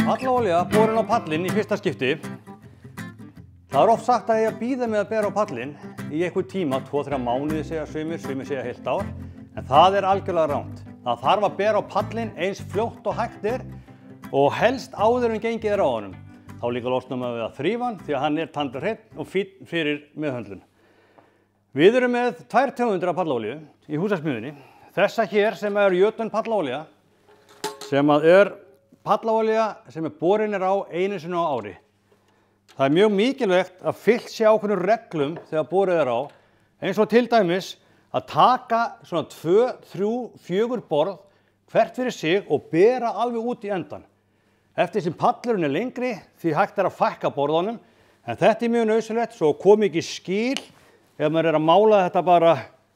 Pallaolía borin á pallinn í fyrsta skipti. Það oft sagt að ég bíða með að bera á pallinn í einhver tíma, 2-3 mánuði segja sumir segja heilt ár, en það algjörlega rangt. Það þarf að bera á pallinn eins fljótt og hægt og helst áður en gengið á honum. Þá líka losnum við að þrífa hann því að hann tandurhreinn og fínn fyrir meðhöndlun. Við erum með 2 tegundir af pallaolíu í húsasmiðjunni. Þessa hér sem jötunn pallaolía, sem pallaolía sem borin á einu sinni á ári. Það mjög mikilvægt að fylgt sé ákveðnum reglum þegar borið á, eins og til dæmis að taka svona 2, 3, 4 borð hvert fyrir sig og bera alveg út í endan. Eftir sem pallurinn lengri því hægt að fækka borðunum, en þetta mjög nauðsynlegt svo komi ekki skil ef maður að mála þetta bara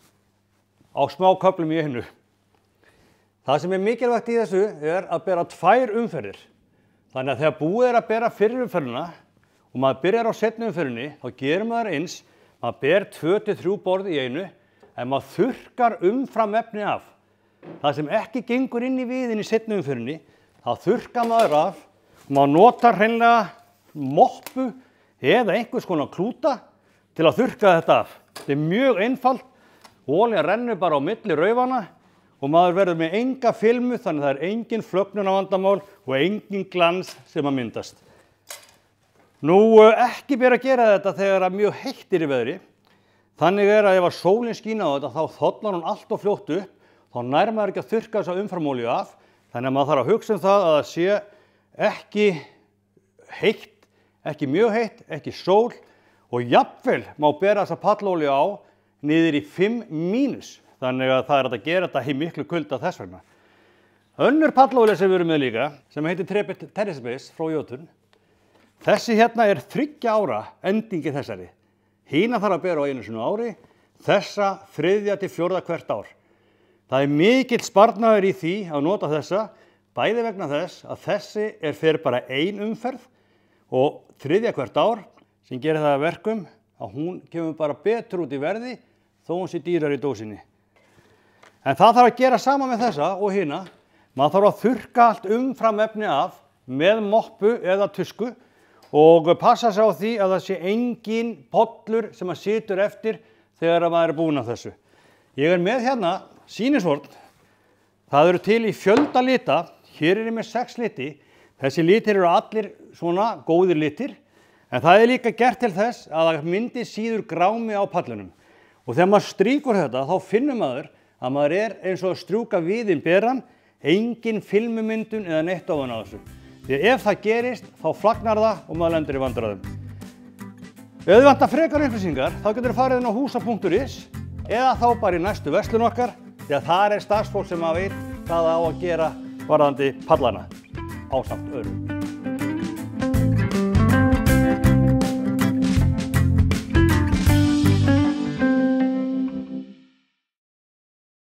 á smá köflum í einu. Það sem mikilvægt í þessu að bera 2 umferðir. Þannig að þegar búið að bera fyrri umferðina og maður byrjar á seinni umferðinni, þá gerir maður eins, maður ber 2-3 borð í einu, en maður þurrkar umfram efni af. Það sem ekki gengur inn í viðinn í seinni umferðinni, þá þurrkar maður af og maður notar hreinlega moppu eða einhvers konar klúta til að þurrka þetta af. Þetta mjög einfalt, olían rennur bara á milli raufana og maður verður með enga filmu, þannig það engin flögnunarvandamál og engin glans sem að myndast. Nú, ekki ber að gera þetta þegar mjög heitt í veðri. Þannig að ef sólin skín á þetta, þá þollar hún allt of fljótt upp, þá nær maður ekki að þurrka þessa umframolíu af. Þannig að maður þarf að hugsa það að það sé ekki heitt, ekki mjög heitt, ekki sól og jafnvel má bera þessa pallaolíu á niður í 5-. Þannig að það hægt að gera þetta í miklu kulda þess vegna. Önnur pallaolía sem við erum með líka, sem heitir Terrace Base frá jötunn. Þessi hérna 3 ára endingi þessari. Hina þarf að bera á einu sinni á ári, þessa 3. til 4. hvert ár. Það mikill sparnaður í því að nota þessa, bæði vegna þess að þessi fyrir bara 1 umferð og 3. hvert ár, sem gerir það að verkum að hún kemur bara betur út í verði þó hún sé dýrar í dósinni. En það þarf að gera sama með þessa og hina. Maður þarf að þurrka allt umfram efni af með moppu eða tusku og passa sig á því að það sé engin pollur sem að situr eftir þegar maður búinn að þessu. Ég með hérna sýnishorn. Það eru til í fjölda lita. Hér ég með 6 liti. Þessi litir eru allir svona góðir litir. En það líka gert til þess að það myndi síður grámi á pallunum. Og þegar maður strýkur þetta, þá finnur maður að maður eins og að strjúka viðinn beran, engin filmumyndun eða neitt ofan á þessu. Því að ef það gerist, þá flagnar það og maður lendir í vandræðum. Ef þið vantar frekar upplýsingar, þá getur þið farið inn á husa.is eða þá bara í næstu verslun okkar, því að þar starfsfólk sem veit hvað á að gera varðandi pallana ásamt öðrum.